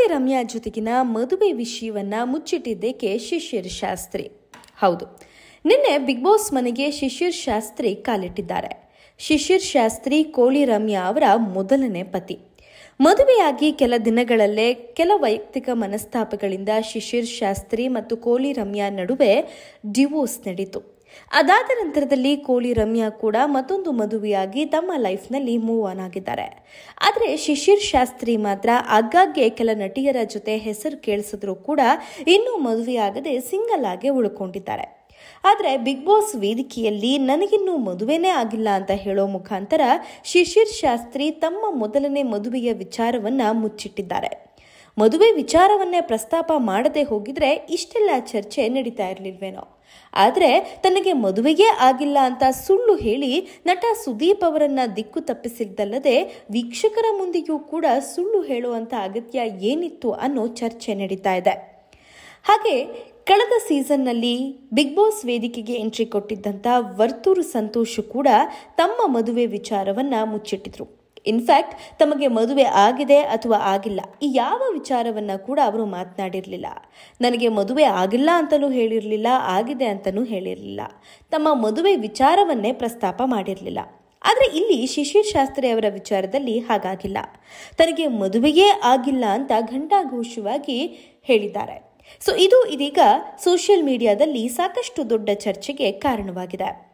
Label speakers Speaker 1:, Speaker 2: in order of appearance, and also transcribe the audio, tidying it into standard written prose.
Speaker 1: ರಮ್ಯಾ ಜೊತೆಗಿನ ಮದುವೆ ವಿಷಯವನ್ನ ಮುಚ್ಚಿಟ್ಟಿದ್ದೇಕೆ ಶಿಶಿರ್ ಶಾಸ್ತ್ರಿ. ಹೌದು, ನಿನ್ನೆ ಬಿಗ್ ಬಾಸ್ ಮನೆಗೆ ಶಿಶಿರ್ ಶಾಸ್ತ್ರಿ ಕಾಲಿಟ್ಟಿದ್ದಾರೆ. ಶಿಶಿರ್ ಶಾಸ್ತ್ರಿ ಕೋಳಿ ರಮ್ಯಾ ಅವರ ಮೊದಲನೇ ಪತಿ. ಮದುವೆಯಾಗಿ ಕೆಲ ದಿನಗಳಲ್ಲೇ ಕೆಲ ವೈಯಕ್ತಿಕ ಮನಸ್ತಾಪಗಳಿಂದ ಶಿಶಿರ್ ಶಾಸ್ತ್ರಿ ಮತ್ತು ಕೋಳಿ ರಮ್ಯಾ ನಡುವೆ ಡಿವೋರ್ಸ್ ನಡೆಯಿತು. ಅದಾದ ನಂತರದಲ್ಲಿ ಕೋಳಿ ರಮ್ಯಾ ಕೂಡ ಮತ್ತೊಂದು ಮದುವೆಯಾಗಿ ತಮ್ಮ ಲೈಫ್ನಲ್ಲಿ ಮೂವ್ ಆನ್ ಆಗಿದ್ದಾರೆ. ಆದರೆ ಶಿಶಿರ್ ಶಾಸ್ತ್ರಿ ಮಾತ್ರ ಆಗಾಗ್ಗೆ ಕೆಲ ನಟಿಯರ ಜೊತೆ ಹೆಸರು ಕೇಳಿಸಿದ್ರು ಕೂಡ ಇನ್ನೂ ಮದುವೆಯಾಗದೆ ಸಿಂಗಲ್ ಆಗಿ ಉಳ್ಕೊಂಡಿದ್ದಾರೆ. ಆದರೆ ಬಿಗ್ ಬಾಸ್ ವೇದಿಕೆಯಲ್ಲಿ ನನಗಿನ್ನೂ ಮದುವೆನೇ ಆಗಿಲ್ಲ ಅಂತ ಹೇಳೋ ಮುಖಾಂತರ ಶಿಶಿರ್ ಶಾಸ್ತ್ರಿ ತಮ್ಮ ಮೊದಲನೇ ಮದುವೆಯ ವಿಚಾರವನ್ನ ಮುಚ್ಚಿಟ್ಟಿದ್ದಾರೆ. ಮದುವೆ ವಿಚಾರವನ್ನೇ ಪ್ರಸ್ತಾಪ ಮಾಡದೆ ಹೋಗಿದ್ರೆ ಇಷ್ಟೆಲ್ಲ ಚರ್ಚೆ ನಡೀತಾ ಇರಲಿಲ್ವೇನೋ. ಆದರೆ ತನಗೆ ಮದುವೆಗೇ ಆಗಿಲ್ಲ ಅಂತ ಸುಳ್ಳು ಹೇಳಿ ನಟ ಸುದೀಪ್ ಅವರನ್ನ ದಿಕ್ಕು ತಪ್ಪಿಸಿದ್ದಲ್ಲದೆ ವೀಕ್ಷಕರ ಮುಂದೆಯೂ ಕೂಡ ಸುಳ್ಳು ಹೇಳುವಂತ ಅಗತ್ಯ ಏನಿತ್ತು ಅನ್ನೋ ಚರ್ಚೆ ನಡೀತಾ ಇದೆ. ಹಾಗೆ ಕಳೆದ ಸೀಸನ್ನಲ್ಲಿ ಬಿಗ್ ಬಾಸ್ ವೇದಿಕೆಗೆ ಎಂಟ್ರಿ ಕೊಟ್ಟಿದ್ದಂಥ ವರ್ತೂರು ಸಂತೋಷ್ ಕೂಡ ತಮ್ಮ ಮದುವೆ ವಿಚಾರವನ್ನ ಮುಚ್ಚಿಟ್ಟಿದ್ರು. ಇನ್ಫ್ಯಾಕ್ಟ್ ತಮಗೆ ಮದುವೆ ಆಗಿದೆ ಅಥವಾ ಆಗಿಲ್ಲ ಈ ಯಾವ ವಿಚಾರವನ್ನ ಕೂಡ ಅವರು ಮಾತನಾಡಿರಲಿಲ್ಲ. ನನಗೆ ಮದುವೆ ಆಗಿಲ್ಲ ಅಂತಲೂ ಹೇಳಿರಲಿಲ್ಲ, ಆಗಿದೆ ಅಂತಲೂ ಹೇಳಿರಲಿಲ್ಲ. ತಮ್ಮ ಮದುವೆ ವಿಚಾರವನ್ನೇ ಪ್ರಸ್ತಾಪ ಮಾಡಿರಲಿಲ್ಲ. ಆದರೆ ಇಲ್ಲಿ ಶಿಶಿರ್ ಶಾಸ್ತ್ರಿ ಅವರ ವಿಚಾರದಲ್ಲಿ ಹಾಗಾಗಿಲ್ಲ. ತನಗೆ ಮದುವೆಯೇ ಆಗಿಲ್ಲ ಅಂತ ಘಂಟಾಘೋಷವಾಗಿ ಹೇಳಿದ್ದಾರೆ. ಸೊ ಇದು ಇದೀಗ ಸೋಷಿಯಲ್ ಮೀಡಿಯಾದಲ್ಲಿ ಸಾಕಷ್ಟು ದೊಡ್ಡ ಚರ್ಚೆಗೆ ಕಾರಣವಾಗಿದೆ.